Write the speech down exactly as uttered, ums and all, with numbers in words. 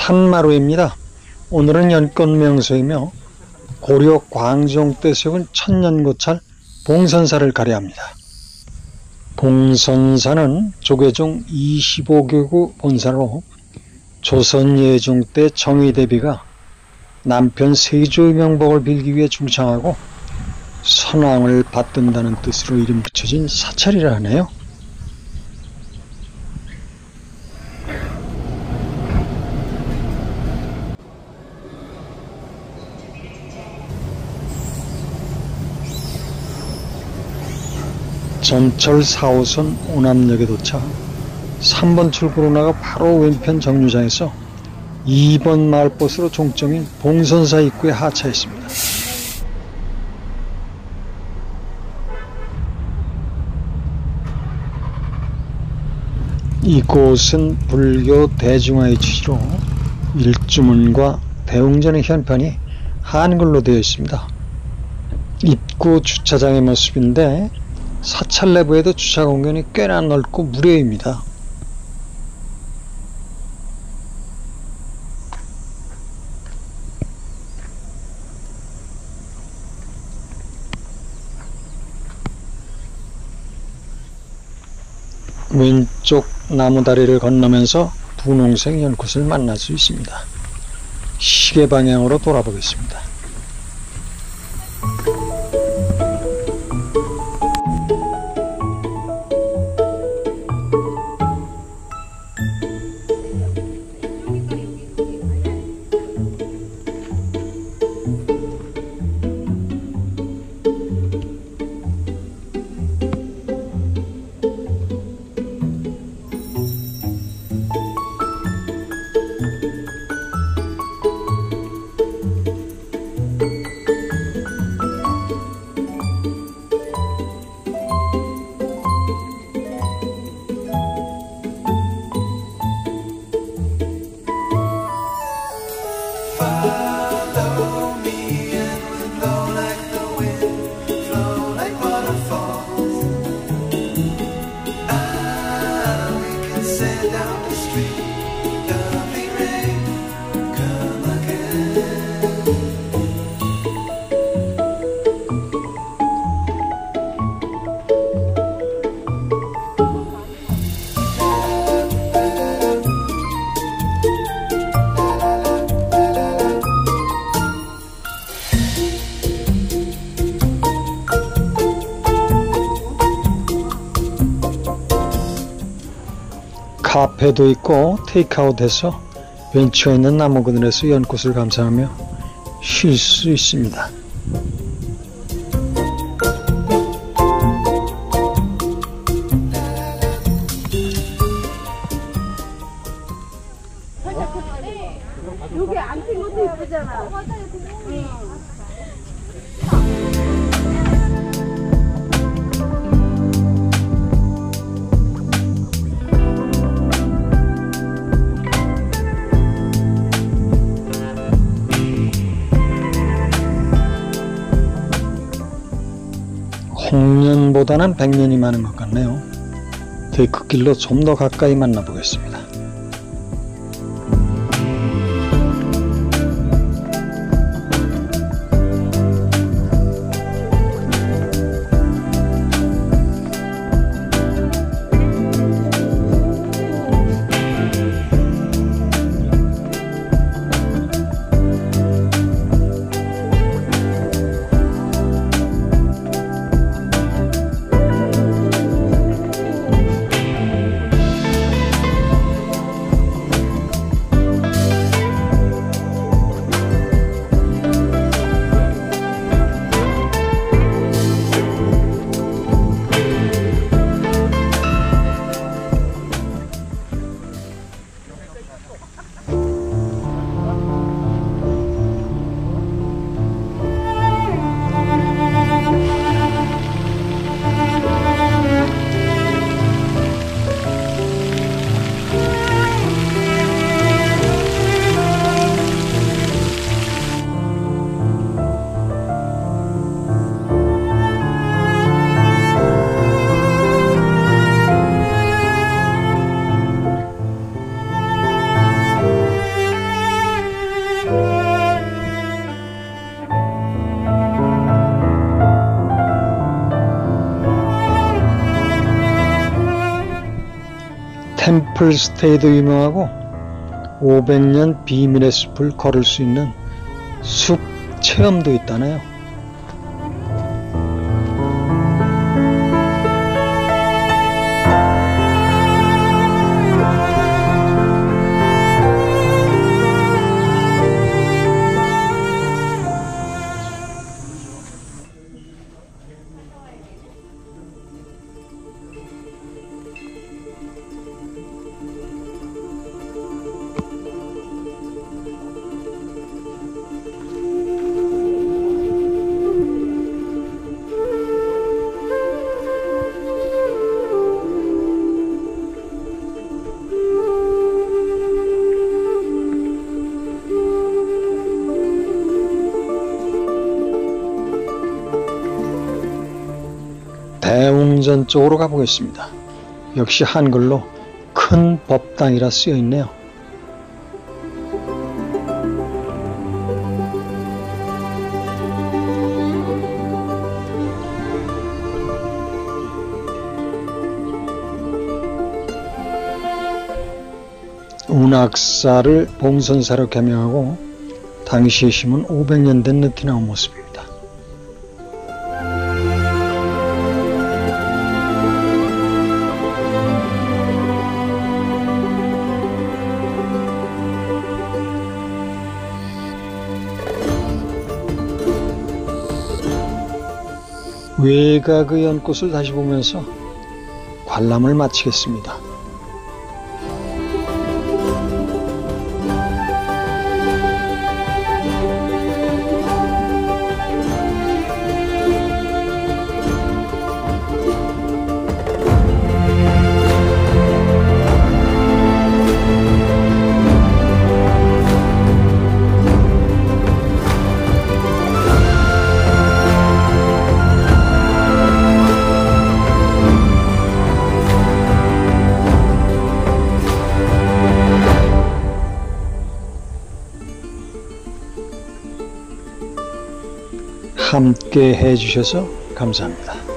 산마루입니다. 오늘은 연꽃명소이며 고려 광종 때 세운 천년고찰 봉선사를 가려합니다. 봉선사는 조계종 이십오 개국 본사로 조선 예종 때 정의대비가 남편 세조의 명복을 빌기 위해 중창하고 선왕을 받든다는 뜻으로 이름 붙여진 사찰이라 하네요. 전철 사 호선 오남역에 도착, 삼 번 출구로 나가 바로 왼편 정류장에서 이 번 마을버스로 종점인 봉선사 입구에 하차했습니다. 이곳은 불교 대중화의 취지로 일주문과 대웅전의 현판이 한글로 되어 있습니다. 입구 주차장의 모습인데 사찰 내부에도 주차 공간이 꽤나 넓고 무료입니다. 왼쪽 나무다리를 건너면서 분홍색 연꽃을 만날 수 있습니다. 시계 방향으로 돌아보겠습니다. 카페도 있고 테이크아웃해서 벤치가 있는 나무 그늘에서 연꽃을 감상하며 쉴 수 있습니다. 여기 안 핀 것도 예쁘잖아. 홍년보다는 백년이 많은 것 같네요. 데크길로 좀 더 가까이 만나보겠습니다. 템플스테이도 유명하고 오백 년 비밀의 숲을 걸을 수 있는 숲 체험도 있다네요. 대웅전 쪽으로 가보겠습니다. 역시 한글로 큰 법당이라 쓰여 있네요. 운악사를 봉선사로 개명하고 당시에 심은 오백 년 된 느티나무 모습입니다. 외곽의 연꽃을 다시 보면서 관람을 마치겠습니다. 함께 해주셔서 감사합니다.